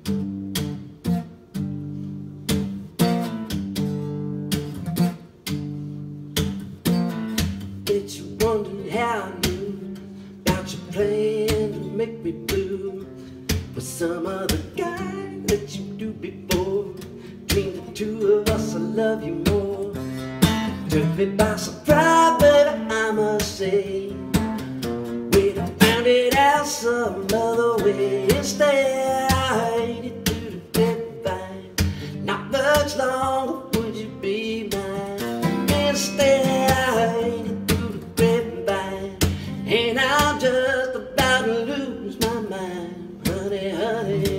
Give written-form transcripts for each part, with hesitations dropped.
Bet you wondering how I knew about your plan to make me blue with some other guy that you do before. Between the two of us, I love you more. Took me by surprise, but I must say, we'd have found it out some other way. Instead, I hate it through the grapevine. Not much longer would you be mine. Instead, I hate it through the grapevine, and I'm just about to lose my mind, honey, honey.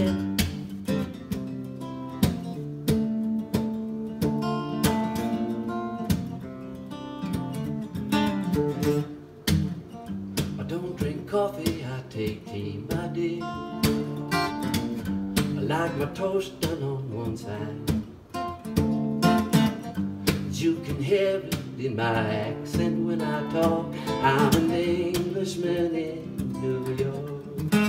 I don't drink coffee, I take tea, my dear. I like my toast done on one side. You can hear it in my accent when I talk. I'm an Englishman in New York.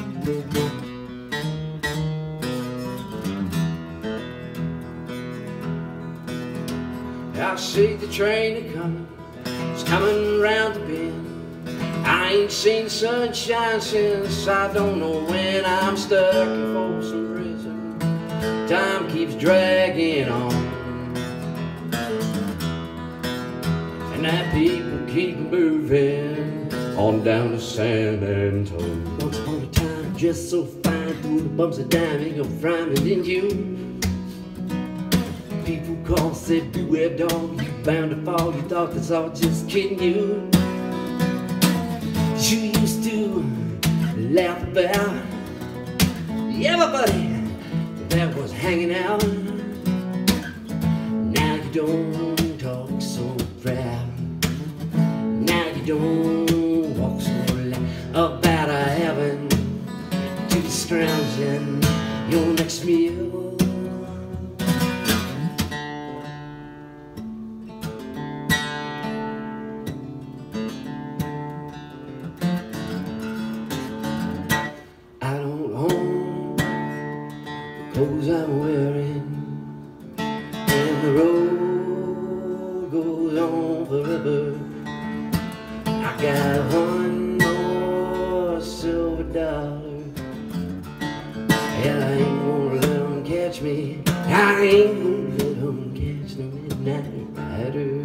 I see the train a-comin', it's coming round the bend. I ain't seen sunshine since I don't know when. I'm stuck in Folsom Prison, time keeps dragging on, and that people keep moving on down to San Antonio. Once upon a time, dressed so fine, through the bumps of dime, ain't no frying, didn't you? People call, said, beware dog, you bound to fall. You thought that's all, just kidding you. You used to laugh about everybody that was hanging out. Now you don't talk so proud. Now you don't walk so loud about having to be scrounging your next meal. Clothes I'm wearing, and the road goes on forever. I got one more silver dollar, and I ain't gonna let them catch me. I ain't gonna let them catch the midnight rider.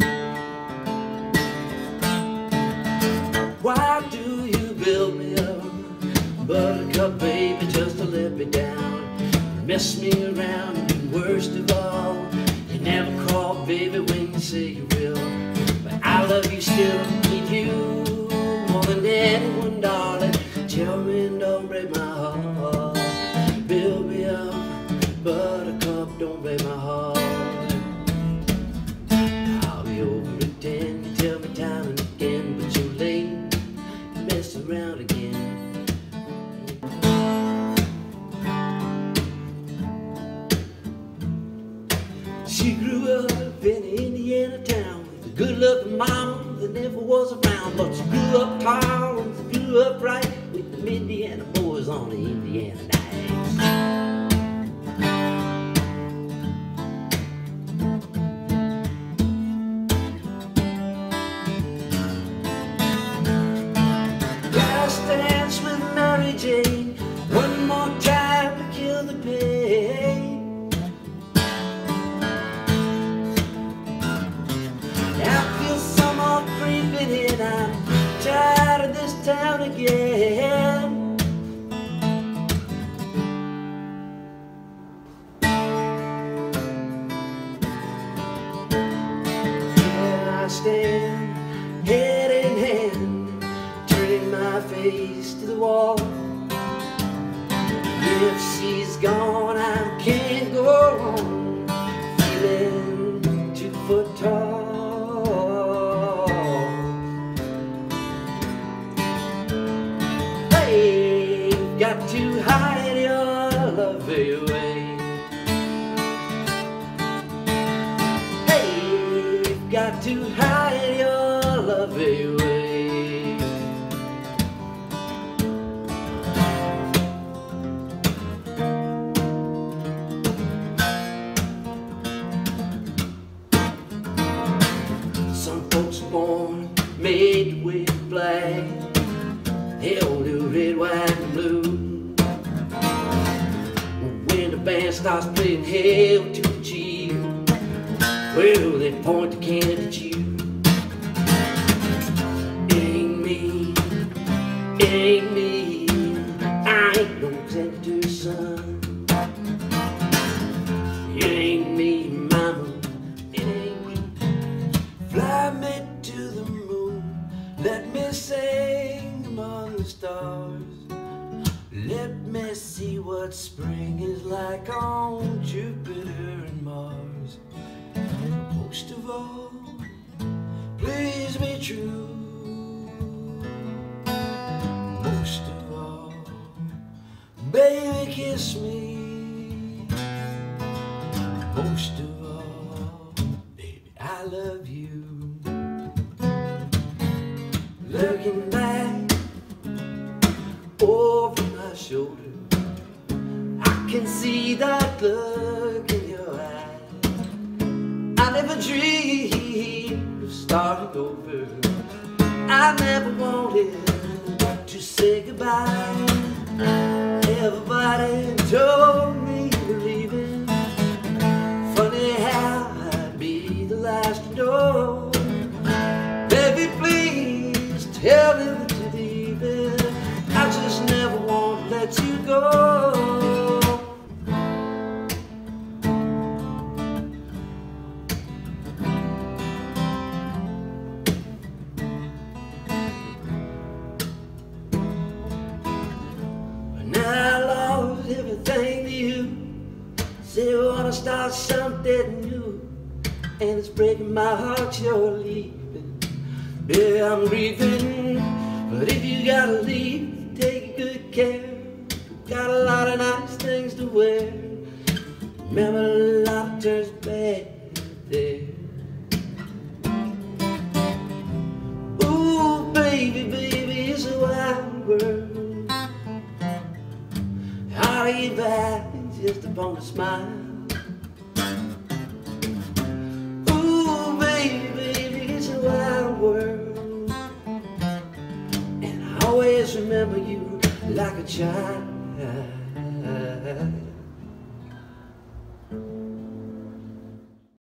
Why do you build me up, buttercup baby, just to let me down? Mess me around, and worst of all, you never call, baby, when you say you will. But I love you still, need you more than anyone, darling. Tell me and don't break my heart. Build me up, buttercup, don't break my heart. I'll be over at 10, you tell me time and again, but you're late, you mess around again. She grew up in an Indiana town with a good-looking mama that never was around. But she grew up tall and she grew up right with them Indiana boys on the Indiana nights. Last dance with Mary Jane, one more time to kill the pain. I'm tired of this town again. Here I stand, head in hand, turning my face to the wall. If she's gone, I can't go on, feeling 2 foot tall. Got to hide your love away. Hey, you've got to hide your love away. band starts playing Hail to the Chief, well, they point the cannon at you. It ain't me, I ain't no senator, son. It ain't me, mama, it ain't me. Fly me to the moon, let me sing among the stars. Let me see what spring is like on Jupiter and Mars. Most of all, please be true. Most of all, baby, kiss me. Most of all, baby, I love you. Looking back over my shoulder, I can see that look in your eyes. I never dreamed of starting over. I never wanted to say goodbye. Everybody told me you were leaving. Funny how I'd be the last to know. Baby, please tell me that you're leaving. I just never want to let you go. Everything to you, say you wanna start something new, and it's breaking my heart you're leaving. Yeah, I'm grieving, but if you gotta leave, take good care. Got a lot of nice things to wear. Remember, a lot turns bad there. Ooh, baby, baby, it's a wild world. How do you back just upon a smile? Ooh, baby, baby, it's a wild world, and I always remember you like a child.